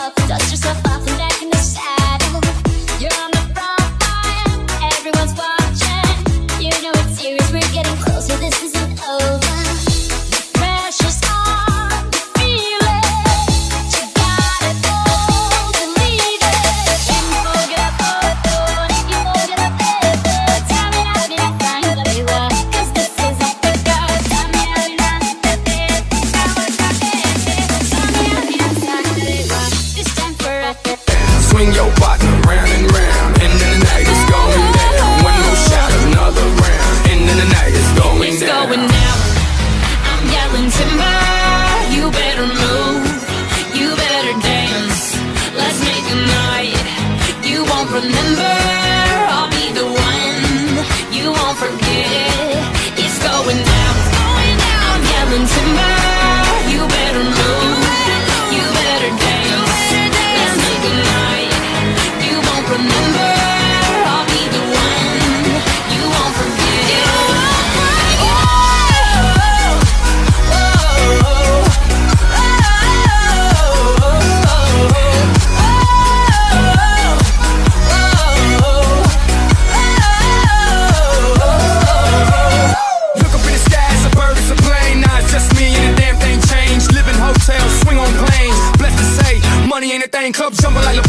up, dust yourself off and back in the saddle. You're on the front line, everyone's watching. You know it's serious, we're getting closer, this isn't over. The pressure's on, you feel it. You got it all, believe it. And you forget about it, if you forget about it, tell me how did I find what I want? 'Cause this is up to God. Tell me how did I find what I want? Tell me how did I find what I want? This time for us. Swing your partner round and round, and then the night is going down. One more shot, another round, and then the night is going It's down. going down. I'm yelling timber. You better move. You better dance. Let's make a night you won't remember. I'll be the one you won't forget. It's going down. It's going down. I'm yelling timber. You better move. You better dance. Let's make a night you won't remember. I'll be the one you won't forget. Look up in the sky, it's a bird, it's a plane. Nah, it's just me and the damn thing changed. Live in hotels, swing on planes. Blessed to say, money ain't a thing. Club jumping like